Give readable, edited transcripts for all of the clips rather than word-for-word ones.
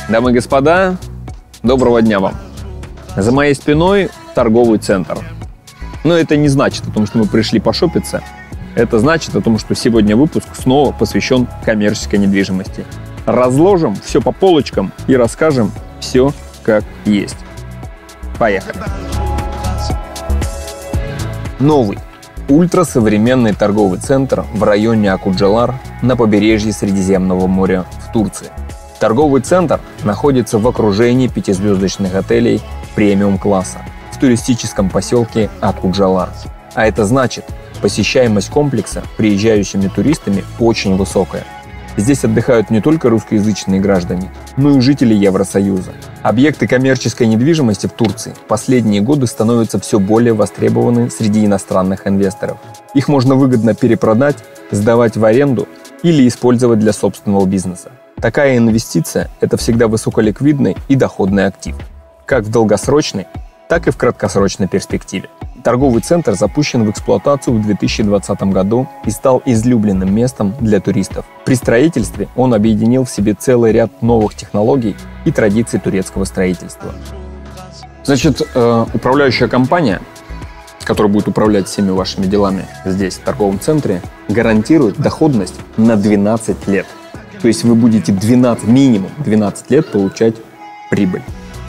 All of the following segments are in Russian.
Дамы и господа, доброго дня вам. За моей спиной торговый центр. Но это не значит о том, что мы пришли пошопиться. Это значит о том, что сегодня выпуск снова посвящен коммерческой недвижимости. Разложим все по полочкам и расскажем все как есть. Поехали. Новый ультрасовременный торговый центр в районе Акуджалар на побережье Средиземного моря в Турции. Торговый центр находится в окружении 5-звездочных отелей премиум-класса в туристическом поселке Акуджалар. А это значит, посещаемость комплекса приезжающими туристами очень высокая. Здесь отдыхают не только русскоязычные граждане, но и жители Евросоюза. Объекты коммерческой недвижимости в Турции в последние годы становятся все более востребованы среди иностранных инвесторов. Их можно выгодно перепродать, сдавать в аренду или использовать для собственного бизнеса. Такая инвестиция – это всегда высоколиквидный и доходный актив, как в долгосрочной, так и в краткосрочной перспективе. Торговый центр запущен в эксплуатацию в 2020 году и стал излюбленным местом для туристов. При строительстве он объединил в себе целый ряд новых технологий и традиций турецкого строительства. Значит, управляющая компания, которая будет управлять всеми вашими делами здесь, в торговом центре, гарантирует доходность на 12 лет. То есть вы будете минимум 12 лет получать прибыль.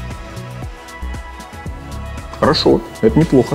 Хорошо, это неплохо.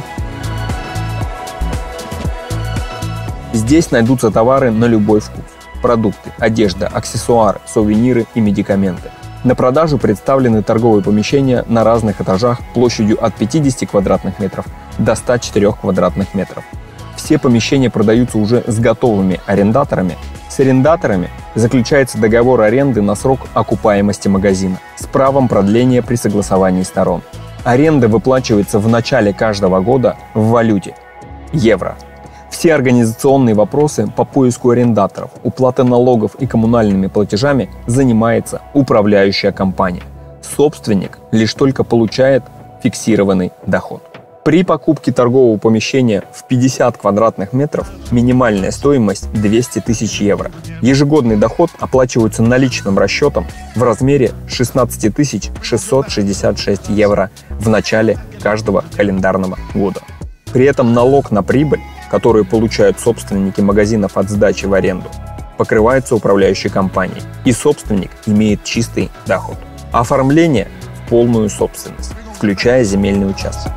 Здесь найдутся товары на любой вкус. Продукты, одежда, аксессуары, сувениры и медикаменты. На продажу представлены торговые помещения на разных этажах площадью от 50 квадратных метров до 104 квадратных метров. Все помещения продаются уже с готовыми арендаторами. С арендаторами заключается договор аренды на срок окупаемости магазина с правом продления при согласовании сторон. Аренда выплачивается в начале каждого года в валюте – евро. Все организационные вопросы по поиску арендаторов, уплаты налогов и коммунальными платежами занимается управляющая компания. Собственник лишь только получает фиксированный доход. При покупке торгового помещения в 50 квадратных метров минимальная стоимость 200 тысяч евро. Ежегодный доход оплачивается наличным расчетом в размере 16 666 евро в начале каждого календарного года. При этом налог на прибыль, который получают собственники магазинов от сдачи в аренду, покрывается управляющей компанией, и собственник имеет чистый доход. Оформление в полную собственность, включая земельный участок.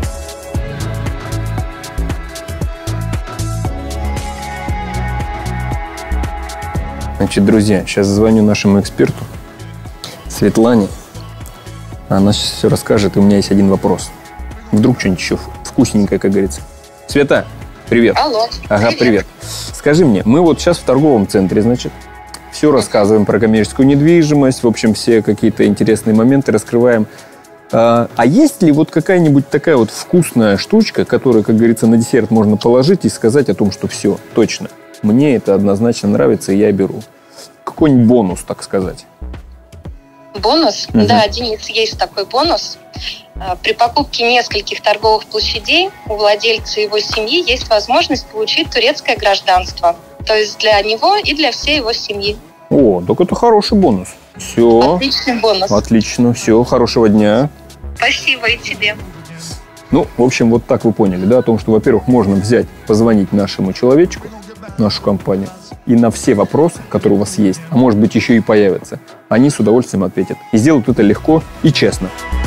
Значит, друзья, сейчас звоню нашему эксперту Светлане. Она сейчас все расскажет, и у меня есть один вопрос. Вдруг что-нибудь еще вкусненькое, как говорится. Света, привет. Алло. Ага, привет. Скажи мне, мы вот сейчас в торговом центре, значит, все рассказываем про коммерческую недвижимость, в общем, все какие-то интересные моменты раскрываем. А есть ли вот какая-нибудь такая вот вкусная штучка, которую, как говорится, на десерт можно положить и сказать о том, что все, точно. Мне это однозначно нравится, и я беру. Какой-нибудь бонус, так сказать. Бонус? Угу. Да, Денис, есть такой бонус. При покупке нескольких торговых площадей у владельца и его семьи есть возможность получить турецкое гражданство. То есть для него и для всей его семьи. О, так это хороший бонус. Все. Отличный бонус. Отлично, все, хорошего дня. Спасибо и тебе. Ну, в общем, вот так вы поняли, да, о том, что, во-первых, можно взять, позвонить нашему человечку, нашу компанию, и на все вопросы, которые у вас есть, а может быть еще и появятся, они с удовольствием ответят. И сделают это легко и честно.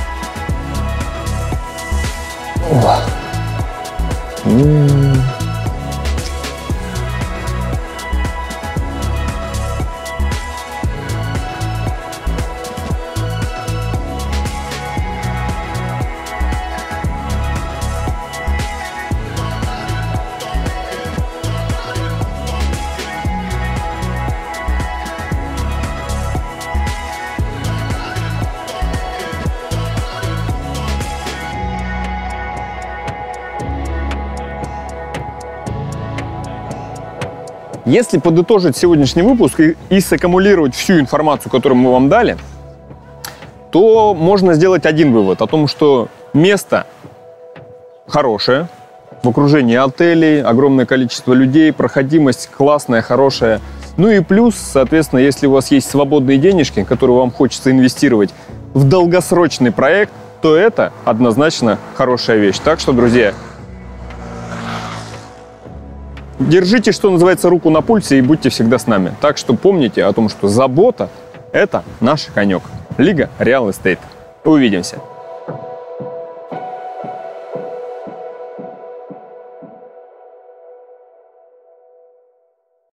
Если подытожить сегодняшний выпуск и саккумулировать всю информацию, которую мы вам дали, то можно сделать один вывод о том, что место хорошее, в окружении отелей, огромное количество людей, проходимость классная, хорошая, Ну и плюс, соответственно, если у вас есть свободные денежки, которые вам хочется инвестировать в долгосрочный проект, то это однозначно хорошая вещь. Так что, друзья, держите, что называется, руку на пульсе и будьте всегда с нами. Так что помните о том, что забота – это наш конек. Лига Real Estate. Увидимся.